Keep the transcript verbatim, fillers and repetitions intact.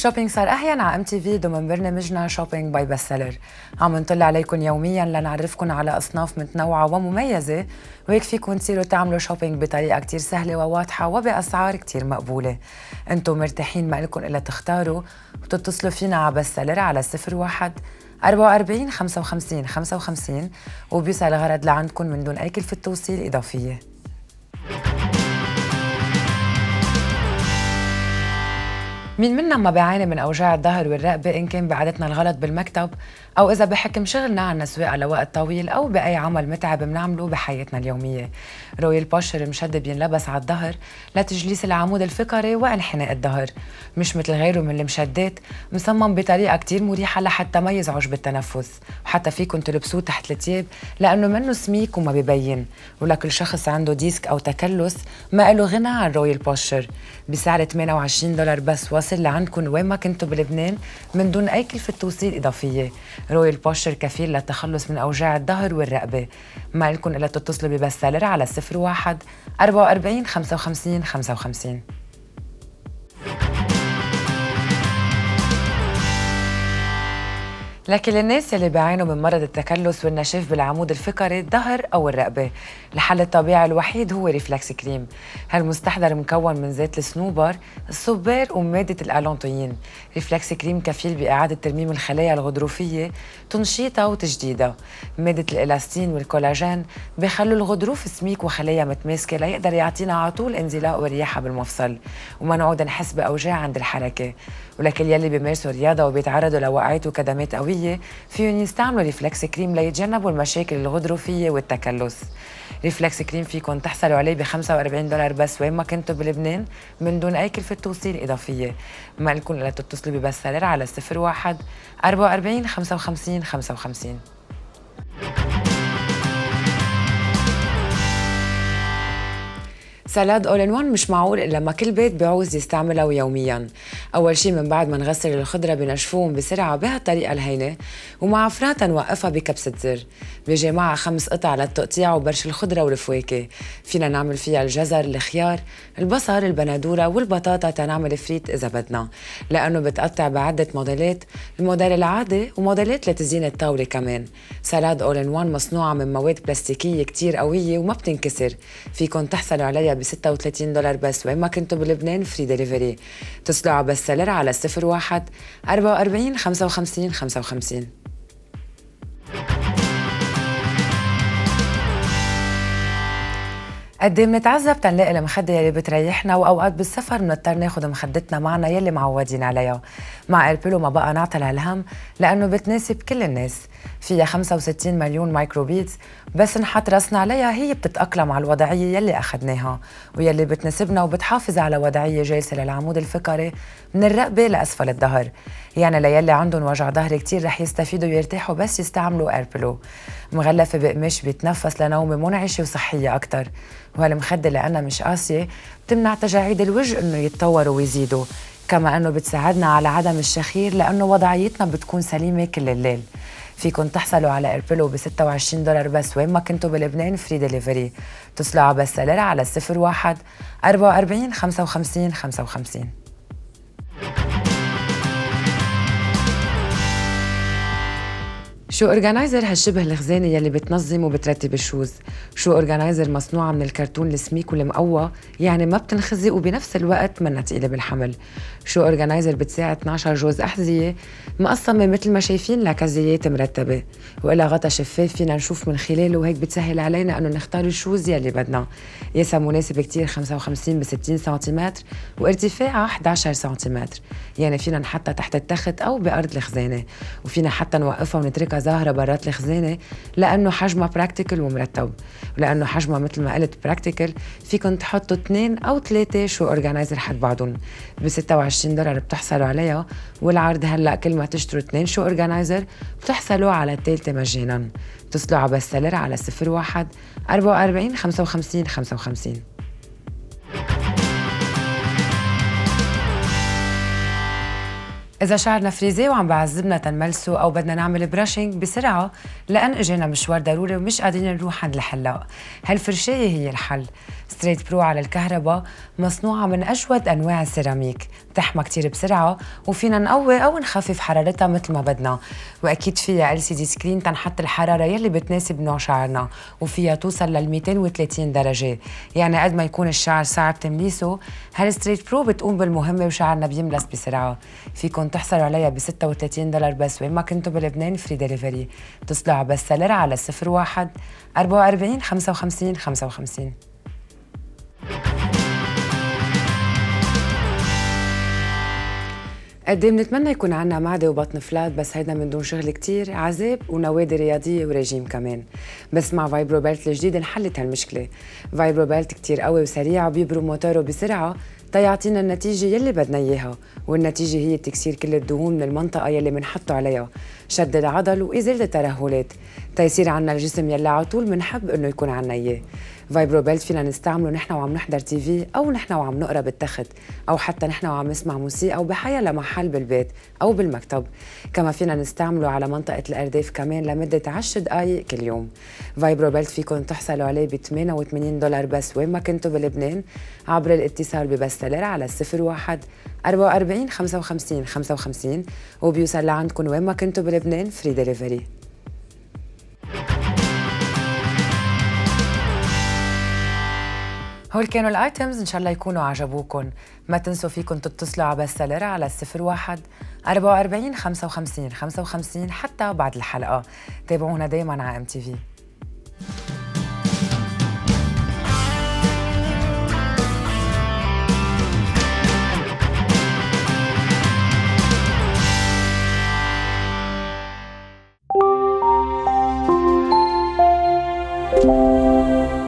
الشوبينج صار أحيانا على ام تي في ضمن برنامجنا شوبينج باي بستسيلر. عم نطلع عليكم يوميا لنعرفكم على أصناف متنوعة ومميزة، وهيك فيكم تصيروا تعملوا شوبينج بطريقة كتير سهلة وواضحة وبأسعار كتير مقبولة. انتم مرتاحين، ما لكم إلا تختاروا وتتصلوا فينا على بستسيلر على صفر واحد أربعة وأربعين خمسة وخمسين خمسة وخمسين وبيوصل الغرض لعندكم من دون أي كلفة توصيل إضافية. مين منا ما بيعاني من أوجاع الظهر والرقبة، إن كان بعادتنا الغلط بالمكتب أو إذا بحكم شغلنا عنا سواقة لوقت طويل أو بأي عمل متعب بنعمله بحياتنا اليومية. رويال بوشر مشدد بينلبس على الظهر لتجليس العمود الفقري وانحناء الظهر، مش مثل غيره من المشدات، مصمم بطريقة كتير مريحة لحتى ما يزعج بالتنفس، وحتى فيكم تلبسوه تحت الثياب لأنه منه سميك وما ببين، ولكل شخص عنده ديسك أو تكلس ما له غنى عن رويال بوشر. بسعر ثمانية وعشرين دولار بس واصل لعندكم وين ما كنتوا بلبنان من دون أي كلفة توصيل إضافية. رويال بوشر كفيل للتخلص من أوجاع الظهر والرقبة. ما لكم إلا تتصلوا ببستسيلر على صفر واحد أربعة وأربعين خمسة وخمسين خمسة وخمسين. لكن الناس اللي بيعانوا من مرض التكلس والنشاف بالعمود الفقري الظهر أو الرقبة، الحل الطبيعي الوحيد هو ريفلكس كريم. هالمستحضر مكون من زيت الصنوبر، الصبار ومادة الألانتوين. ريفلكس كريم كفيل بإعادة ترميم الخلايا الغضروفية، تنشيطها وتجديدها. مادة الإلاستين والكولاجين بيخلوا الغضروف سميك وخلايا متماسكة ليقدر يعطينا على طول انزلاق ورياحة بالمفصل، وما نعود نحس بأوجاع عند الحركة. ولكل يلي بيمارسوا رياضة وبيتعرضوا لوقعات وكدمات قوية فيهم يستعملوا ريفلكس كريم ليتجنبوا المشاكل الغضروفية والتكلس. ريفلكس كريم فيكم تحصلوا عليه ب خمسة وأربعين دولار بس وين ما كنتوا بلبنان من دون أي كلفة توصيل إضافية. ما لكم إلا تتصلوا ببستسيلر على صفر واحد أربعة وأربعين خمسة وخمسين خمسة وخمسين. سلاد اول ان وان مش معقول الا لما كل بيت بيعوز يستعملها يوميا. اول شيء من بعد ما نغسل الخضره بنشفوهم بسرعه بهالطريقه الهينه، ومع فراتها نوقفها بكبسه زر. بيجي معها خمس قطع للتقطيع وبرش الخضره والفواكه. فينا نعمل فيها الجزر، الخيار، البصل، البندوره والبطاطا تنعمل فريت اذا بدنا، لانه بتقطع بعده موديلات، الموديل العادي وموديلات لتزيين الطاوله كمان. سلاد اول ان وان مصنوعه من مواد بلاستيكيه كتير قويه وما بتنكسر. فيكم تحصلوا عليها ب ستة وثلاثين دولار بس وين ما كنتوا بلبنان، فري ديليفري. اتصلوا على بستسيلر على صفر واحد أربعة وأربعين خمسة وخمسين خمسة وخمسين. قد ايه بنتعذب تنلاقي المخدة يلي بتريحنا، واوقات بالسفر بنضطر ناخد مخدتنا معنا يلي معودين عليها. مع ايربيلو ما بقى نعطل هالهم لانه بتناسب كل الناس. فيها خمسة وستين مليون مايكروبيتس، بس نحط راسنا عليها هي بتتأقلم على الوضعية يلي اخذناها ويلي بتناسبنا، وبتحافظ على وضعية جالسة للعمود الفقري من الرقبة لأسفل الظهر. يعني ليلي عندهم وجع ظهر كتير رح يستفيدوا ويرتاحوا بس يستعملوا ايربيلو. مغلفة بقماش بيتنفس لنومة منعشة وصحية أكتر. وهالمخدة لأنها مش قاسية بتمنع تجاعيد الوجه إنه يتطوروا ويزيدوا، كما إنه بتساعدنا على عدم الشخير لأنه وضعيتنا بتكون سليمة كل الليل. فيكن تحصلوا على ايربيلو ب ستة وعشرين دولار بس وين ما كنتوا بلبنان، فري ديليفري. اتصلوا على بستسيلر على صفر واحد أربعة وأربعين خمسة وخمسين خمسة وخمسين. شو اورجانايزر هالشبه الخزانه يلي بتنظم وبترتب الشوز. شو اورجانايزر مصنوعه من الكرتون السميك والمقوى، يعني ما بتنخزي وبنفس الوقت منا تقيله بالحمل. شو اورجانايزر بتساعد اثني عشر جوز احذيه مقسمه مثل ما شايفين لكزيات مرتبه، وإلها غطا شفاف فينا نشوف من خلاله، وهيك بتسهل علينا انه نختار الشوز يلي بدنا. قياسها مناسب كتير، خمسة وخمسين بستين سنتيمتر وارتفاعها أحد عشر سنتيمتر، يعني فينا نحطها تحت التخت او بارض الخزانه، وفينا حتى نوقفها ونتركها ظاهرة برات الخزانة لأنه حجمها براكتيكل ومرتب. ولأنه حجمها مثل ما قلت براكتيكل فيكن تحطوا اثنين أو ثلاثة شو أورجانايزر حد بعضهم. ب ستة وعشرين دولار بتحصلوا عليها، والعرض هلأ كل ما تشتروا اثنين شو أورجانايزر بتحصلوا على الثالثة مجانا. اتصلوا على بستسيلر على صفر واحد أربعة وأربعين خمسة وخمسين خمسة وخمسين. إذا شعرنا فريزي وعم بعذبنا تنملسه أو بدنا نعمل براشنج بسرعة لأن إجينا مشوار ضروري ومش قادرين نروح عند الحلاق، هالفرشاية هي الحل. ستريت برو على الكهرباء مصنوعة من أجود أنواع السيراميك، بتحمى كتير بسرعة وفينا نقوي أو نخفف حرارتها مثل ما بدنا، وأكيد فيها إل سي دي سكرين تنحط الحرارة يلي بتناسب نوع شعرنا، وفيها توصل لل مئتين وثلاثين درجة، يعني قد ما يكون الشعر صعب تمليسه هالستريت برو بتقوم بالمهمة وشعرنا بيملس بسرعة. فيكن تحصلوا عليها ب ستة وثلاثين دولار بس وين ما كنتوا بلبنان، فري ديليفري. اتصلوا على بس سيلر على صفر واحد أربعة وأربعين خمسة وخمسين خمسة وخمسين. قد ايه بنتمنى يكون عنا معدة وبطن فلات، بس هيدا من دون شغل كتير، عذاب ونوادي رياضية وريجيم كمان. بس مع فايبرو بيلت الجديد انحلت هالمشكلة. فايبرو بيلت كتير قوي وسريع وبيبرم موتوره بسرعة تيعطينا النتيجة يلي بدنا إياها، والنتيجة هي تكسير كل الدهون من المنطقة يلي منحطه عليها، شد العضل وإزالة الترهلات، تيصير عنا الجسم يلي على طول منحب إنه يكون عنا إياه. فايبرو بيلت فينا نستعمله نحن وعم نحضر تي في أو نحن وعم نقرا بالتخت أو حتى نحن وعم نسمع موسيقى أو بحيا لمحل بالبيت أو بالمكتب. كما فينا نستعمله على منطقة الأرداف كمان لمدة عشر دقايق كل يوم. فايبرو بيلت فيكم تحصلوا عليه ب ثمانية وثمانين دولار بس وين ما كنتوا بلبنان عبر الاتصال ببس سيلر على صفر واحد أربعة وأربعين خمسة وخمسين خمسة وخمسين، وبيوصل لعندكم وين ما كنتوا بلبنان فري ديليفري. هول كانوا الايتمز، ان شاء الله يكونوا عجبوكم. ما تنسوا فيكم تتصلوا على بس سيلر على صفر واحد أربعة وأربعين خمسة وخمسين خمسة وخمسين حتى بعد الحلقة. تابعونا دايما على ام تي في.